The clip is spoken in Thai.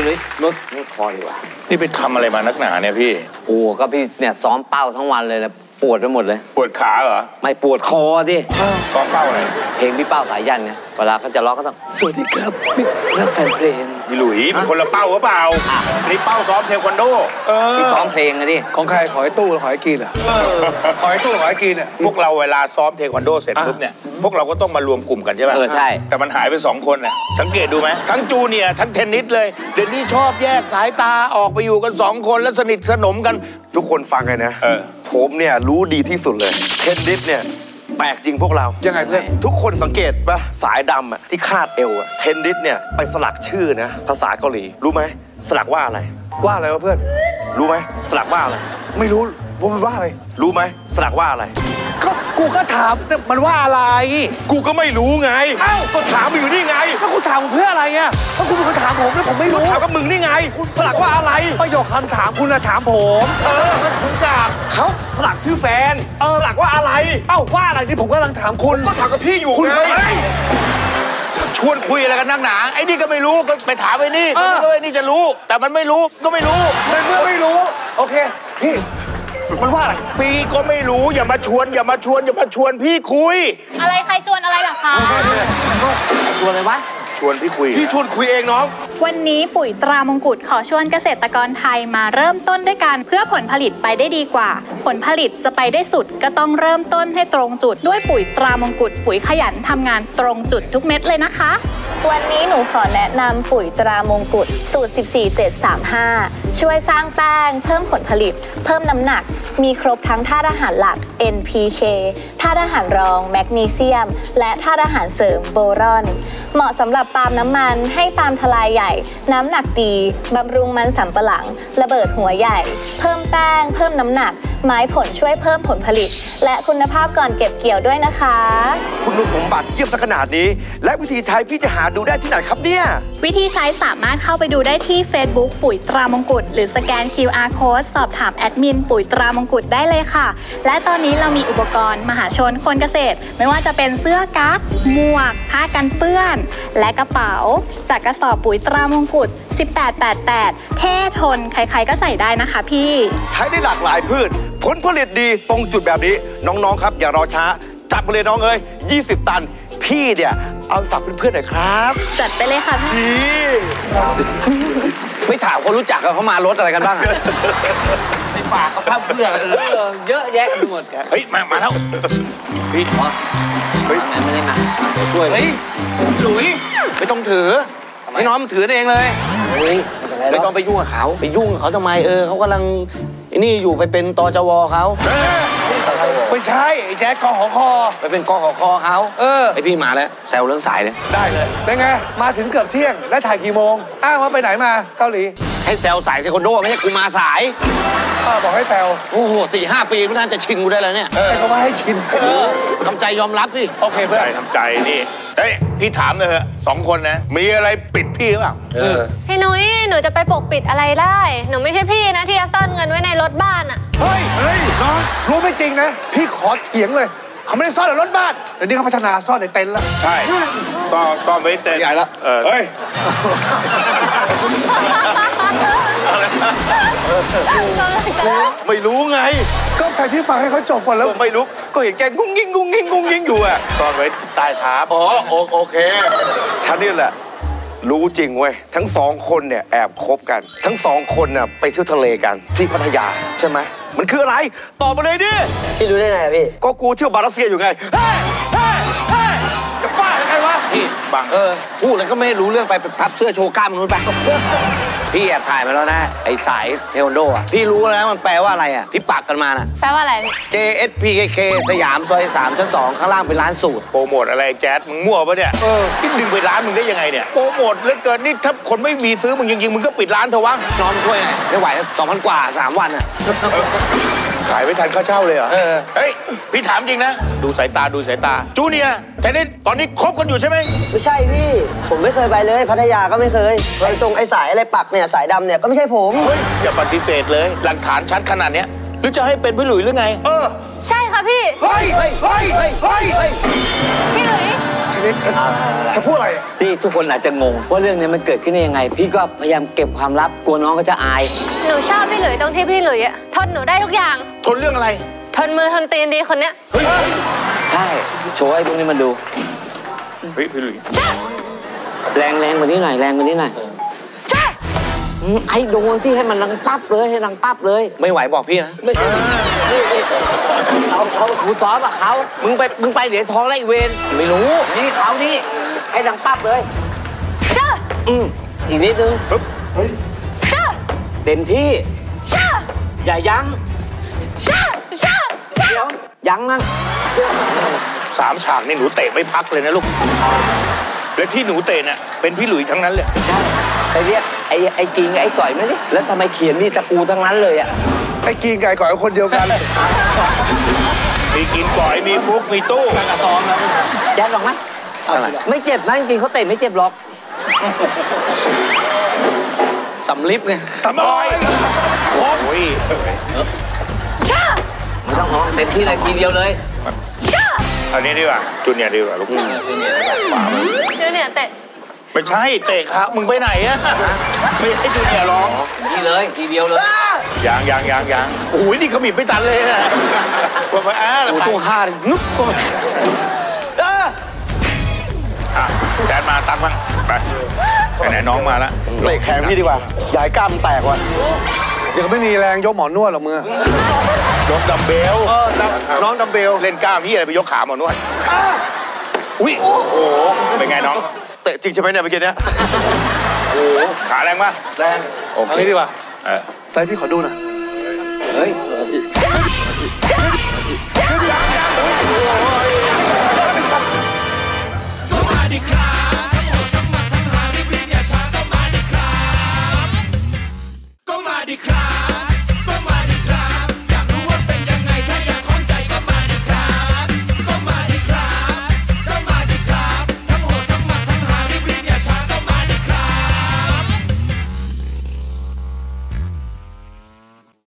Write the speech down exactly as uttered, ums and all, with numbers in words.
ลุยลดนี่คอดีกว่านี่ไปทำอะไรมานักหนาเนี่ยพี่โอ้ก็พี่เนี่ยซ้อมเป้าทั้งวันเลยนะปวดไปหมดเลยปวดขาเหรอไม่ปวดคอดิซ้อมเป้าอะไรเพลงพี่เป้าสายยันเนี่ยเวลาเขาจะร้องก็ต้องสวัสดีครับนักแฟนเพลงพี่หลุยเป็นคนละเป้าหรือเปล่านี่เป้าซ้อมเทควันโดพี่ซ้อมเพลงอะดิของใครขอให้ตู้หรือขอให้กินอ่ะขอให้ตู้ขอให้กินอ่ะพวกเราเวลาซ้อมเทควันโดเสร็จปุ๊บเนี่ยพวกเราก็ต้องมารวมกลุ่มกันใช่ไหมเออใช่แต่มันหายไปสองคนน่ะสังเกตดูไหมทั้งจูเนียร์ทั้งเทนนิสเลยเดี๋ยวนี้ชอบแยกสายตาออกไปอยู่กันสองคนแล้วสนิทสนมกันทุกคนฟังไงนะผมเนี่ยรู้ดีที่สุดเลยเทนนิสเนี่ยแปลกจริงพวกเรายังไงเพื่อนทุกคนสังเกตป่ะสายดำอ่ะที่คาดเอวอ่ะเทนนิสเนี่ยไปสลักชื่อนะภาษาเกาหลีรู้ไหมสลักว่าอะไรว่าอะไรวะเพื่อนรู้ไหมสลักว่าอะไรไม่รู้ว่ามันว่าอะไรรู้ไหมสลักว่าอะไรก็กูก็ถามมันว่าอะไรกูก็ไม่รู้ไงเอ้าก็ถามมึงอยู่นี่ไงแล้วกูถามเพื่ออะไรอ่ะเพราะคุณเป็นคนถามผมแล้วผมไม่รู้ถามกับมึงนี่ไงสลักว่าอะไรประโยคคำถามคุณนะถามผมเออคุณจากเขาสลักชื่อแฟนเออสลักว่าอะไรเอ้าว่าอะไรที่ผมกำลังถามคุณก็ถามกับพี่อยู่ไงชวนคุยอะไรกันนักหนาไอ้นี่ก็ไม่รู้ก็ไปถามไอ้นี่ก็ไอ้นี่จะรู้แต่มันไม่รู้ก็ไม่รู้มันก็ไม่รู้โอเคพี่มันว่าอะไรปีก็ไม่รู้อย่ามาชวนอย่ามาชวนอย่ามาชวนพี่คุยอะไรใครชวนอะไรหรอคะชวนอะไรวะชวนพี่คุยพี่ชวนคุยเองน้องวันนี้ปุ๋ยตรามงกุฎขอชวนเกษตรกรไทยมาเริ่มต้นด้วยกันเพื่อผลผลิตไปได้ดีกว่าผลผลิตจะไปได้สุดก็ต้องเริ่มต้นให้ตรงจุดด้วยปุ๋ยตรามงกุฎปุ๋ยขยันทำงานตรงจุดทุกเม็ดเลยนะคะวันนี้หนูขอแนะนำปุ๋ยตรามงกุฎสูตร สิบสี่ เจ็ด สาม ห้า ช่วยสร้างแป้งเพิ่มผลผลิตเพิ่มน้ำหนักมีครบทั้งธาตุอาหารหลัก เอ็น พี เค ธาตุอาหารรองแมกนีเซียมและธาตุอาหารเสริมโบรอนเหมาะสำหรับปาล์มน้ำมันให้ปาล์มทลายใหญ่น้ำหนักดีบำรุงมันสำปะหลังระเบิดหัวใหญ่เพิ่มแป้งเพิ่มน้ำหนักไม้ผลช่วยเพิ่มผลผลิตและคุณภาพก่อนเก็บเกี่ยวด้วยนะคะคุณสมบัติเยี่ยมสักขนาดนี้และวิธีใช้พี่จะหาดูได้ที่ไหนครับเนี่ยวิธีใช้สามารถเข้าไปดูได้ที่ Facebook ปุ๋ยตรามงกุฎหรือสแกน คิว อาร์ Code สอบถามแอดมินปุ๋ยตรามงกุฎได้เลยค่ะและตอนนี้เรามีอุปกรณ์มหาชนคนเกษตรไม่ว่าจะเป็นเสื้อกั๊กหมวกผ้ากันเปื้อนและกระเป๋าจากกระสอบปุ๋ยตรามงกุฎสิบแปด แปด แปดเท่ทนใครๆก็ใส่ได้นะคะพี่ใช้ได้หลากหลายพืชผลผลิตดีตรงจุดแบบนี้น้องๆครับอย่ารอช้าจับไปเลยน้องเอ้ยยี่สิบตันพี่เนี่ยเอาฝากเพื่อนๆหน่อยครับจัดไปเลยค่ะพี่ไม่ถามคนรู้จักเขามารถอะไรกันบ้างไปฝากเขาพับเพื่อนเออเยอะแยะไปหมดเฮ้ยมามาแล้วพี่เฮ้ยไม่ได้หนักช่วยเฮ้ยหลุยไม่ต้องถือให้น้องมันถือเองเลยเฮ้ยไม่ต้องไปยุ่งกับเขาไปยุ่งกับเขาทำไมเออเขากำลังไอ้นี่อยู่ไปเป็นตจวเขาไม่ใช่ไอ้แจ๊คกอหอคอไปเป็นกอหอคอเขาเออไอพี่มาแล้วแซวเรื่องสายเลยได้เลยเป็นไงมาถึงเกือบเที่ยงแล้วถ่ายกี่โมงอ้างว่าไปไหนมาเกาหลีให้แซวสายเทควันโดไม่ใช่กูมาสายป้าบอกให้แซวโอ้โหสี่ห้าปีไม่น่าจะชินกูได้แล้วเนี่ยใช่เขาว่าให้ชินทำใจยอมรับสิโอเคเพื่อนทำใจนี่เฮ้ยพี่ถามเลยเหอะสองคนนะมีอะไรปิดพี่หรือเปล่าพี่นุ้ยหนูจะไปปกปิดอะไรได้หนูไม่ใช่พี่นะที่จะซ่อนเงินไว้ในรถบ้านอ่ะเฮ้ยเฮ้ยน้องรู้ไม่จริงนะพี่ขอเถียงเลยเขาไม่ได้ซ่อนในรถบ้านแต่นี่เขาพัฒนาซ่อนในเต็นท์แล้วใช่ซ่อนซ่อนไว้เต็นท์ใหญ่แล้วเฮ้ยไม่รู้ไงก็ใครที่ฟังให้เขาจบก่อนแล้วไม่รู้ก็เห็นแกงุ้งงิ้งงุ้งงิ้งงุ้งงิ้งอยู่อ่ะซ่อนไว้ใต้เท้าอ๋อโอเคฉันนี่แหละรู้จริงเว้ยทั้งสองคนเนี่ยแอบคบกันทั้งสองคนน่ะไปเที่ยวทะเลกันที่พัทยาใช่ไหมมันคืออะไรตอบมาเลยดิพี่รู้ได้ไงพี่ก็กูเที่ยวบารัสเซียอยู่ไงเฮ้ยเฮ้ยเฮ้ยจะบ้าไงวะพี่บังเออพูดแล้วก็ไม่รู้เรื่องไปพับเสื้อโชว์กล้ามนู้นไปพี่แอบถ่ายมาแล้วนะไอ้สายเทควันโดอ่ะพี่รู้แล้วมันแปลว่าอะไรอ่ะพี่ปักกันมาน่ะแปลว่าอะไรเจ เอส พี เค เค สยามซอยสามชั้นสองข้างล่างเป็นร้านสูตรโปรโมทอะไรแจ๊ดมึงมั่วปะเนี่ยเออพี่ดึงไปร้านมึงได้ยังไงเนี่ยโปรโมทเหลือเกินนี่ถ้าคนไม่มีซื้อมึงจริงๆมึงก็ปิดร้านเถอะวะน้องช่วยไงไม่ไหวสองพันกว่าสามวันอ่ะขายไม่ทันค่าเช่าเลยเหรอเฮ้ยพี่ถามจริงนะดูสายตาดูสายตาจูเนียร์แต่นี่ตอนนี้คบกันอยู่ใช่ไหมไม่ใช่พี่ผมไม่เคยไปเลยพัทยาก็ไม่เคยไอ้ตรงไอ้สายอะไรปักเนี่ยสายดำเนี่ยก็ไม่ใช่ผมเฮ้ยอย่าปฏิเสธเลยหลักฐานชัดขนาดเนี้ยหรือจะให้เป็นพี่หลุยหรือไงเออใช่ค่ะพี่เฮ้ยเฮ้ยเฮ้ยเฮ้ยพี่หลุยนิดจะพูดอะไรที่ทุกคนอาจจะงงว่าเรื่องนี้มันเกิดขึ้นได้ยังไง พี่ก็พยายามเก็บความลับกลัวน้องก็จะอายหนูชอบพี่หลุยตรงที่พี่หลุยอะทนหนูได้ทุกอย่างทนเรื่องอะไรทนมือทนตีนดีคนเนี้ยใช่โชว์ให้พวกนี้มันดูเฮ้ยพี่หลุยแรงแรงกว่านี้หน่อยแรงกว่านี้หน่อยอืมไอ้โดนสิให้มันดังปั๊บเลยให้ดังปั๊บเลยไม่ไหวบอกพี่นะไม่เอาเขาครูซ้อมอะเขามึงไปมึงไปเหรียญทองแล้วไอ้เวรไม่รู้นี่เขานี่ให้ดังปั๊บเลยอืมอีกนิดนึงเต็มที่อย่ายั้งเดี๋ยวยั้งนั่นสามฉากนี่หนูเตะไม่พักเลยนะลูกและที่หนูเตะเนี่ยเป็นพี่หลุยทั้งนั้นเลยใช่ไปเรียกไอ้ไอ้กิงไอ้ก่อยไม่ดิแล้วทำไมเขียนนี่ตะกูทั้งนั้นเลยอ่ะไอ้กินไก่ก่อยคนเดียวกันมีกินก่อยมีฟุกมีตู้กระซ้อมแล้วแจ๊ดลองไหมไม่เจ็บนะจริงๆเขาเตะไม่เจ็บหรอกสำลิปไงสมอยโอ้ยไม่ต้องน้องเต็มที่เลยทีเดียวเลยอันนี้ดีกว่าจูเนียร์ดีกว่าลูกจูเนียร์เตะไม่ใช่เตะขามึงไปไหนอะไม่ให้จูเนียร์ร้องทีเลยทีเดียวเลยยางยางยางยางโอ้ยนี่ขมิบไม่ตันเลยนะว่าไปอ่ะโอ้ตู้ห้าเลยนุ๊กก็อ่ะแดนมาตักบ้างไปไปไหนน้องมาแล้วเตะแขนพี่ดีกว่าใหญ่กล้ามแตกว่ะเดี๋ยวไม่มีแรงยกหมอนวดหรอกมือยกดัมเบลเออน้องดัมเบลเล่นกล้ามพี่อะไรไปยกขาหมอนวดอุ้ยโอ้โหเป็นไงน้องเตะจริงใช่ไหมเนี่ยเมื่อกี้เนี้ยโอ้โหขาแรงปะแรงโอเคเอางี้ดีกว่าเออใส่พี่ขอดูหน่อยเฮ้ย